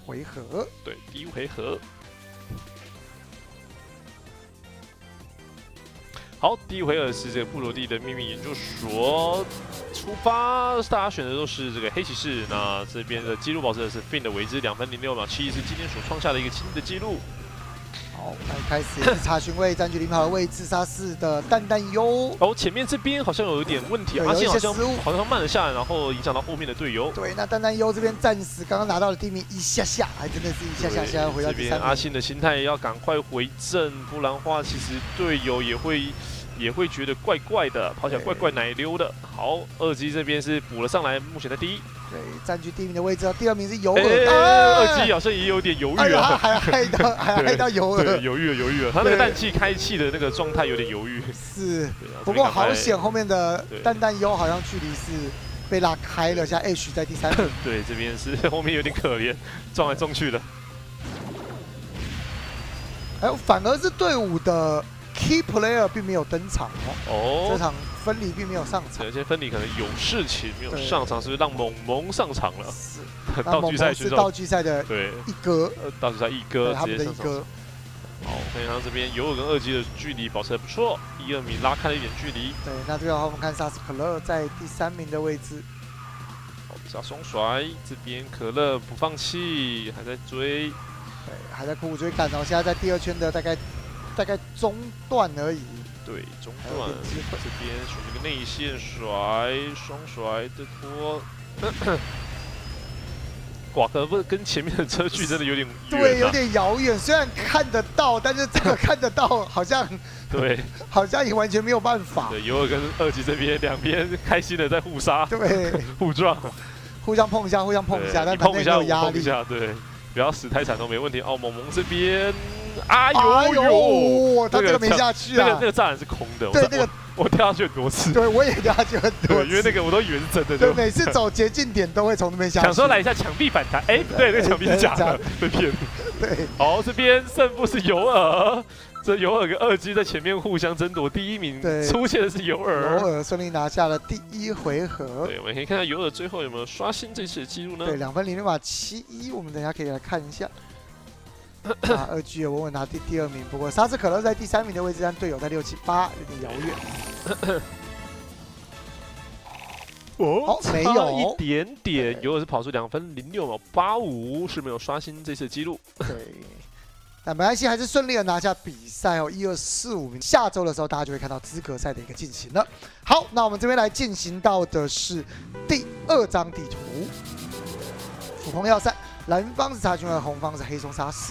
回合。 对，第1回合。好，第1回合是这个布罗蒂的秘密研究所出发，大家选的都是这个黑骑士。那这边的纪录保持的是 Finn 的为之2分06秒71，是今天所创下的一个新的纪录。 好，那开始也是查询位占据领跑的位置，杀4的蛋蛋优。 哦，前面这边好像有一点问题，阿信好像慢了下来，然后影响到后面的队友。 对，那蛋蛋优这边暂时刚刚拿到了第1名，一下下，还真的是一下下，现在回到第3名。 这边阿信的心态要赶快回正，不然的话，其实队友也会觉得怪怪的，跑起来怪怪奶溜的。好，2机这边是补了上来，目前的第1。 对，占据第1名的位置，第2名是尤尔。 2机好像也有点犹豫了， 还害到尤尔。 对，犹豫了。他那个氮气开气的那个状态有点犹豫。 是，不过好险，后面的蛋蛋优好像距离是被拉开了，像 H 在第3名。 对，这边是后面有点可怜，撞来撞去的。 哎，反而是队伍的 Key Player 并没有登场哦。这场分离并没有上场， 有些分离可能有事情没有上场，是不是让萌萌上场了？ 是， 道具赛选手， 道具赛的一哥， 道具赛一哥他们的一哥。 好，看到这边尤尔跟2机的距离保持得不错，第2名拉开了一点距离。 对，那最后我们看萨斯可乐在第3名的位置。 好，下双甩，这边可乐不放弃，还在追。 对，还在苦苦追赶哦，现在在第2圈的大概中段而已。 对，中段这边选了个内线甩，双甩的拖。寡哥不跟前面的车距真的有点远、 对，有点遥远。虽然看得到，但是这个看得到好像对， 好像也完全没有办法。 对，尤尔跟2机这边两边开心的在互杀， 对， 互撞， 互相碰一下，但碰一下， 压力， 对，不要死太惨都没问题。哦，萌萌这边。 哎呦！他这个没下去啊！ 那个栅栏是空的， 对，那个我跳下去很多次。 对，我也掉下去很多次， 因为那个我都以为是真的。 对，每次走捷径点都会从那边下去。 想说来一下墙壁反弹，哎，不对，那个墙壁是假的，被骗。 对， 好，这边胜负是尤尔，这尤尔跟2机在前面互相争夺第1名，出现的是尤尔。 尤尔顺利拿下了第1回合。 对，我们可以看到尤尔最后有没有刷新这次的记录呢？ 对，2分06秒71，我们等一下可以来看一下。 2G 稳稳拿第2名，不过沙斯可乐在第3名的位置，但队友在6、7、8，有点遥远。 哦， 没有一点点，尤尔是跑出2分06秒85，是没有刷新这次的记录。 对，但没关系，还是顺利的拿下比赛哦，1、2、4、5名。下周的时候，大家就会看到资格赛的一个进行了。好，那我们这边来进行到的是第2张地图，俯冲要塞，蓝方是查询2，红方是黑松沙士。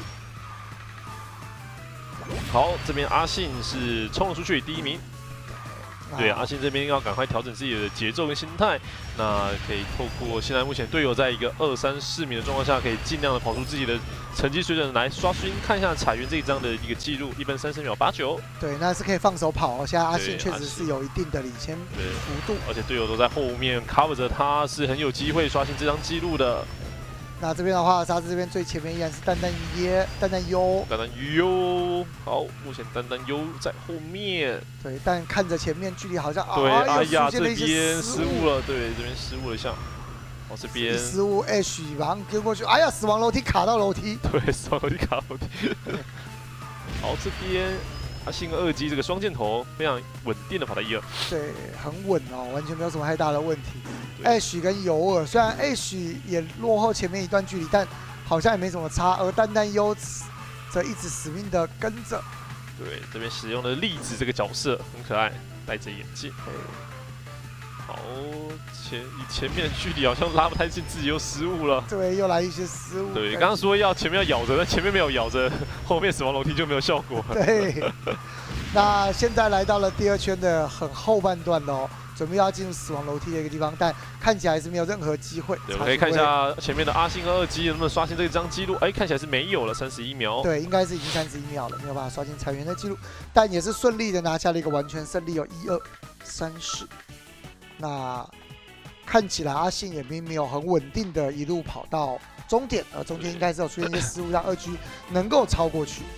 好，这边阿信是冲了出去第1名。对，阿信这边要赶快调整自己的节奏跟心态。那可以透过现在目前队友在一个2、3、4名的状况下，可以尽量的跑出自己的成绩水准来刷新。看一下彩云这一张的一个记录，1分30秒89。对， 那是可以放手跑哦。现在阿信确实是有一定的领先幅度， 而且队友都在后面 cover 着他，是很有机会刷新这张记录的。 那这边的话，沙子这边最前面依然是蛋蛋优。 好，目前蛋蛋优在后面。 对，但看着前面距离好像对，哎呀， 这边失误了，对，这边失误了一下。哦，这边失误 H 马上跟过去，哎呀，死亡楼梯卡到楼梯。 对，死亡楼梯卡楼梯。好，这边阿信跟2机这个双箭头非常稳定的跑到1、2。对， 很稳哦，完全没有什么太大的问题。 H 跟尤尔虽然 H 也落后前面一段距离，但好像也没什么差，而蛋蛋优则一直死命的跟着。 对，这边使用的栗子这个角色很可爱，戴着眼镜。好，前面的距离好像拉不太近，自己又失误了。 对，又来一些失误。 对，刚刚说前面要咬着，但前面没有咬着，后面死亡楼梯就没有效果。 对，那现在来到了第2圈的很后半段喽。 准备要进入死亡楼梯的一个地方，但看起来还是没有任何机会。 对，我们可以看一下前面的阿信和2机能不能刷新这张记录。哎，看起来是没有了，31秒。 对，应该是已经31秒了，没有办法刷新彩云的记录，但也是顺利的拿下了一个完全胜利，有1、2、3、4。那看起来阿信也并没有很稳定的一路跑到终点，而中间应该是有出现一些失误，让2G能够超过去。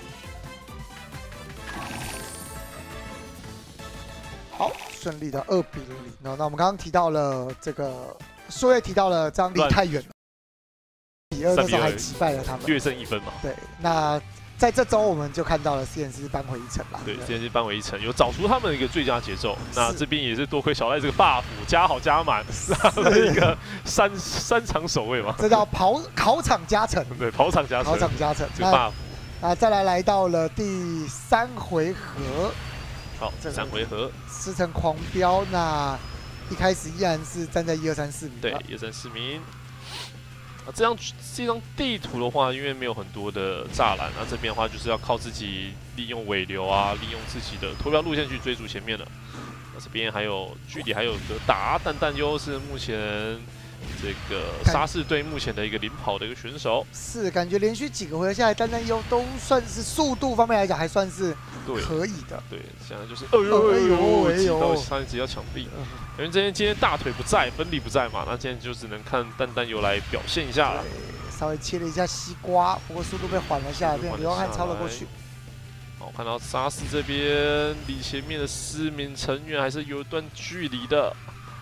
好。 顺利的2比0。那我们刚刚提到了这个，说也提到了这样离太远了， 比2那时候还击败了他们， 略胜1分嘛。 对，那在这周我们就看到了实验室扳回一城啦。 对，实验室扳回一城，有找出他们的一个最佳节奏。那这边也是多亏小赖这个 buff 加好加满，拿了一个三场守卫嘛。 这叫考场加成。 对，跑场加成。 考场加成。 这个 buff。 再来到了第3回合。 好，3回合。 狮城狂飙，那一开始依然是站在1、2、3、4名。 对，1、2、3、4名。这张地图的话，因为没有很多的栅栏，那这边的话就是要靠自己利用尾流啊，利用自己的投标路线去追逐前面的。那这边还有距离还有得打，但优是目前这个沙士队目前的一个领跑的一个选手。 是，感觉连续几个回合下来，但优都算是速度方面来讲还算是可以的。 对，现在就是挤到上一级要墙壁。因为今天大腿不在，分离不在嘛，那今天就只能看蛋优来表现一下了。 稍微切了一下西瓜，不过速度被缓了下来，被流汗超了过去。 好，看到沙士这边离前面的4名成员还是有一段距离的。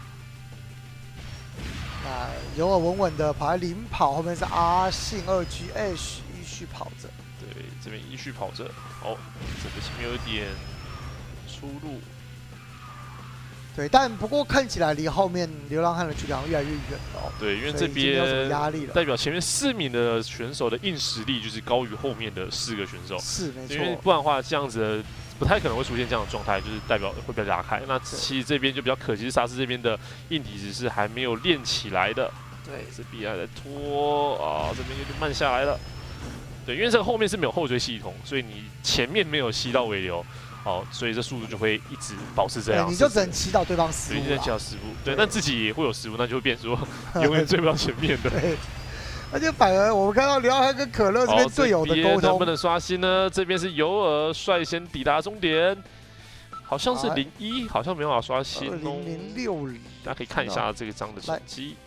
那有尔稳稳的跑在领跑，后面是阿信2G Ash 依序跑着。 对，这边依序跑着。哦，这个前面有一点出入。对， 但不过看起来离后面流浪汉的距离越来越远了哦。 对，因为这边没有什么压力了， 代表前面4名的选手的硬实力就是高于后面的4个选手。 是没错， 因为不然的话，这样子的不太可能会出现这样的状态，就是代表会被拉开。那其实这边就比较可惜，是沙士这边的硬体只是还没有练起来的。对，这边还在拖啊，这边有点慢下来了。对，因为这个后面是没有后追系统，所以你前面没有吸到尾流。哦，所以这速度就会一直保持这样， 你就只能祈祷对方失误， 对，只能祈祷失误。对，但自己也会有失误，那就会变说永远追不到前面的。 对，而且反而我们看到刘汉跟可乐这边队友的沟通能不能刷新呢？这边是尤尔率先抵达终点，好像是01，好像没办法刷新哦。 0060， 大家可以看一下这个张的成绩。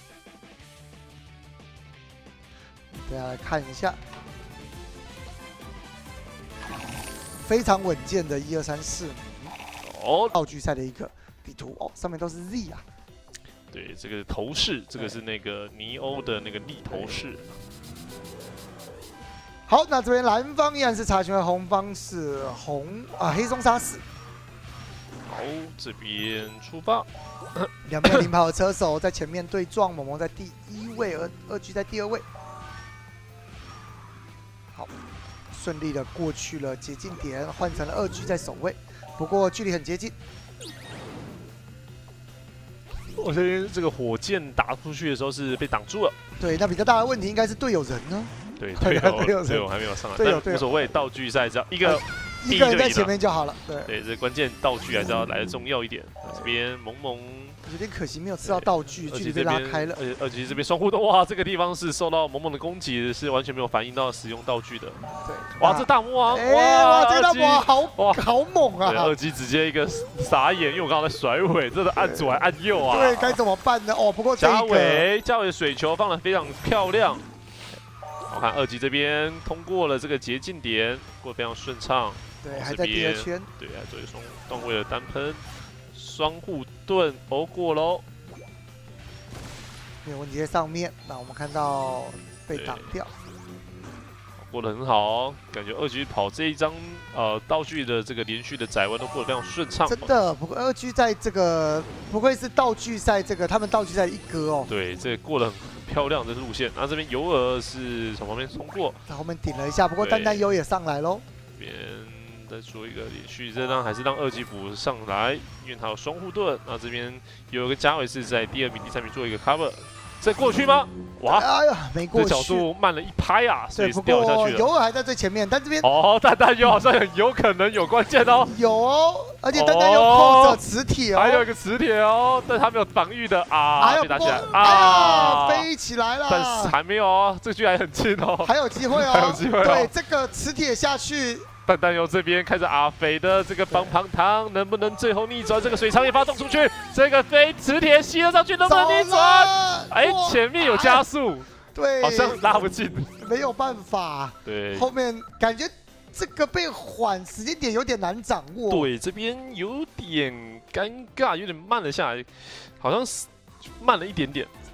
大家来看一下。非常稳健的1、2、3、4名哦，道具赛的一个地图哦，上面都是 Z 啊。 对，这个头饰，这个是那个尼欧的那个立头饰。 好，那这边蓝方依然是查询会，红方是黑松沙士。 好，这边出发。 两边领跑的车手在前面对撞，萌萌在第1位，而2G 在第2位。好。顺利的过去了接近点，换成了2G 在首位，不过距离很接近。 我这边这个火箭打出去的时候是被挡住了。 对，那比较大的问题应该是队友人呢。 对，队友还没有上来，但无所谓，道具赛只要一个人在前面就好了。 对，这关键道具还是要来的重要一点。这边萌萌。 有点可惜，没有吃到道具，距离被拉开了。 而且2G这边双互动，哇，这个地方是受到萌萌的攻击，是完全没有反应到使用道具的。 对， 哇，这大魔王， 哇，这个大魔王好猛啊 ！2G直接一个傻眼，因为我刚刚在甩尾，真的按左还按右啊。 对，该怎么办呢？哦，不过嘉伟水球放得非常漂亮。我看2G这边通过了这个捷径点，过得非常顺畅。 对，还在第2圈。 对，还做一双段位的单喷。双护盾欧过喽， 没有问题在上面。那我们看到被挡掉， 过得很好哦。感觉2G跑这一张道具的这个连续的窄弯都过得非常顺畅。 真的，不过2G在这个不愧是道具赛他们道具赛一哥哦。 对，这个过得很漂亮的路线。那这边尤尔是从旁边冲过， 在后面顶了一下，不过丹优也上来喽。 这边。再做一个连续，这张还是让2G补上来，因为他有双护盾。那这边有一个嘉伟是在第2名、第3名做一个 cover， 这过去吗？哇， 哎呀，没过去， 这角度慢了1拍啊，所以不掉下去了。 尤尔还在最前面，但这边蛋优好像有可能有关键哦。 有哦，而且蛋优扣着磁铁哦， 还有一个磁铁哦，但他没有防御的啊，被打起来啊，飞起来了， 但是还没有哦，这距离还很近哦， 还有机会哦， 还有机会哦。 对，这个磁铁下去。 蛋优这边开着阿飞的这个棒棒糖，能不能最后逆转？这个水长也发动出去，这个飞磁铁吸了上去，能不能逆转？哎，前面有加速， 对， 好像拉不进， 没有办法。对，后面感觉这个被缓时间点有点难掌握。 对，这边有点尴尬，有点慢了下来，好像是慢了一点点。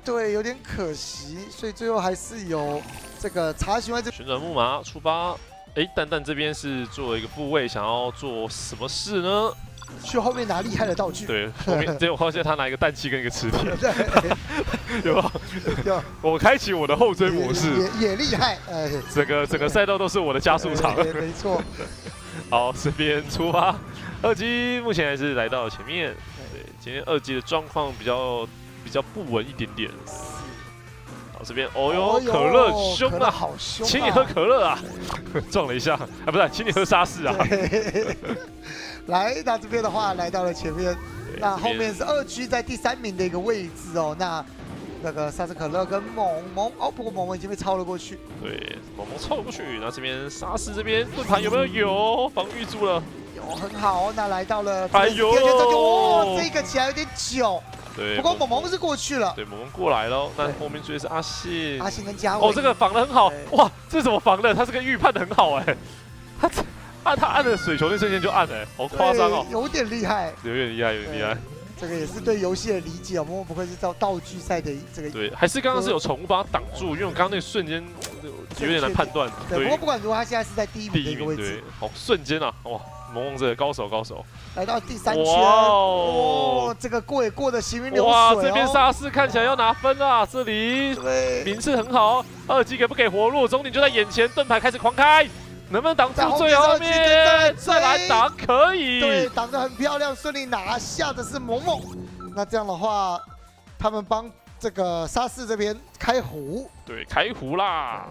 对，有点可惜，所以最后还是有这个查询外这旋转木马出发。哎，蛋蛋这边是作为一个副位，想要做什么事呢？ 去后面拿厉害的道具。 对，后面结果发现他拿一个氮气跟一个磁铁， 对， 有吧？我开启我的后追模式， 也厉害，哎， 整个赛道都是我的加速场。 没错。 好，这边出发，二机目前还是来到了前面。对，今天二机的状况比较不稳一点点。好，这边哦哟，可乐凶啊， 好凶， 请你喝可乐啊，撞了一下啊，不是，请你喝沙士啊。 来，那这边的话来到了前面，那后面是2G 在第3名的一个位置哦。那个沙士可乐跟萌萌哦，不过萌萌已经被超了过去。 对，萌萌超了过去。那这边沙士这边盾牌有没有？有，防御住了。 有，很好。那来到了哎呦， 哇，这个起来有点久。 对， 不过萌萌是过去了。 对，萌萌过来了。那后面追的是阿信。 阿信跟嘉伟。 哦，这个防的很好。哇，这怎么防的？他这个预判的很好哎。他按的水球那瞬间就按哎，好夸张哦。 有点厉害。 有点厉害，有点厉害。 这个也是对游戏的理解哦，萌萌不愧是道具赛的这个。 对，还是刚刚是有宠物帮他挡住，因为我刚刚那个瞬间有点难判断。 对，不过不管如何，他现在是在第1名的一个位置。 对，好瞬间啊，哇，萌萌这个高手。 来到第3圈，哇，这个过也过得行云流水哦。 哇，这边沙士看起来要拿分啊，这里名次很好。2机给不给活路？终点就在眼前，盾牌开始狂开。能不能挡住最后面？再来挡可以， 对，挡得很漂亮，顺利拿下的是萌萌。那这样的话，他们帮这个沙士这边开胡， 对，开胡啦。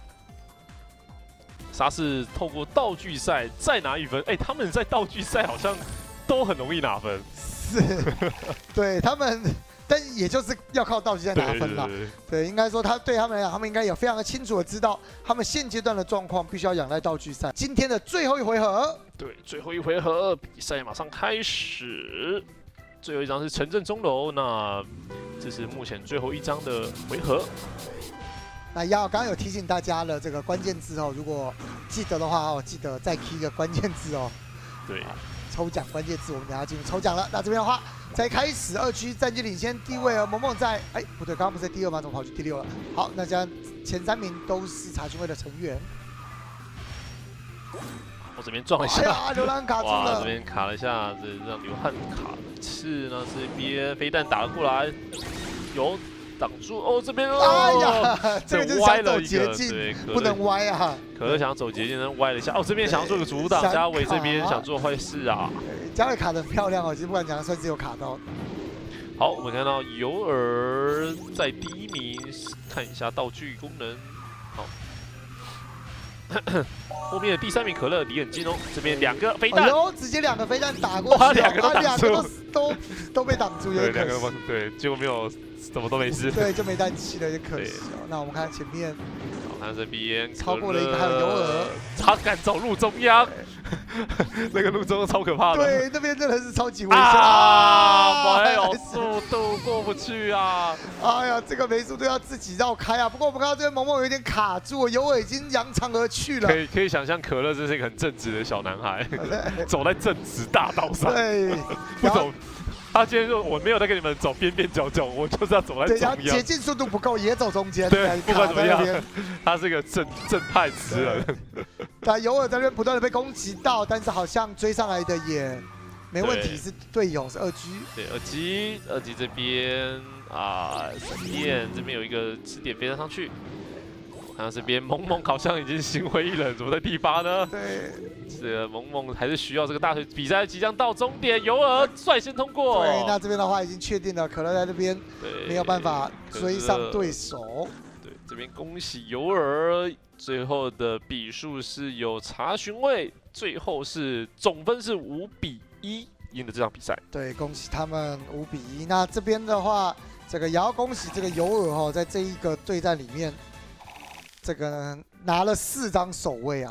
沙士透过道具赛再拿1分，哎，他们在道具赛好像都很容易拿分， 是，对他们。但也就是要靠道具赛拿分了，对，应该说对他们来讲，他们应该有非常的清楚的知道，他们现阶段的状况必须要仰赖道具赛。今天的最后一回合， 对，最后一回合比赛马上开始，最后一张是城镇钟楼，那这是目前最后一张的回合。 那刚刚有提醒大家了，这个关键字哦，如果记得的话哦，记得再 key 一个关键字哦。 对， 抽奖关键字，我们等下进入抽奖了。那这边的话。才开始，2G 占据领先地位，而萌萌在不对，刚刚不是在第2吗？怎么跑去第6了？好，那这样前3名都是查询会的成员。 我这边撞了一下， 流浪卡住了， 这边卡了一下，这让流汗卡了一次。那这边飞弹打了过来，有挡住哦，这边哎呀，这个就是想走捷径，不能歪啊。 可乐想走捷径，但歪了一下。哦，这边想要做个阻挡，嘉伟这边想做坏事啊。 嘉伟卡得很漂亮哦，其实不管讲，算是有卡到。 好，我们看到尤尔在第1名，看一下道具功能。好，后面的第3名可乐离很近哦，这边2个飞弹， 直接2个飞弹打过去，哇 ，2个都挡住， 都被挡住，有点可惜。 对，结果没有，什么都没事。 对，就没弹气了，有点可惜哦。那我们看前面， 看这边超过了一个，还有尤尔， 他敢走路中央。那个路中超可怕的， 对，那边真的是超级危险啊！没有速度过不去啊！ 哎呀，这个没速度要自己绕开啊！不过我们看到这边萌萌有点卡住，尤尔已经扬长而去了。 可以想象，可乐这是一个很正直的小男孩，走在正直大道上， 对， 不走。他今天说我没有在跟你们走边边角角，我就是要走在中央。 对，捷径速度不够，也走中间。 对，不管怎么样，他是个正派词人。 但尤尔在那边不断的被攻击到，但是好像追上来的也没问题，是队友是2G。 对，2G 这边闪电这边有一个支点飞上去。看到这边萌萌好像已经心灰意冷，怎么在第8呢？ 对， 这个萌萌还是需要这个大腿。比赛即将到终点，尤尔率先通过。 对，那这边的话已经确定了，可乐在这边没有办法追上对手。 对，这边恭喜尤尔，最后的比数是有查询位，最后是总分是5比1赢了这场比赛。 对，恭喜他们5比1。那这边的话，这个也要恭喜这个尤尔在这一个对战里面。这个拿了4张首位啊。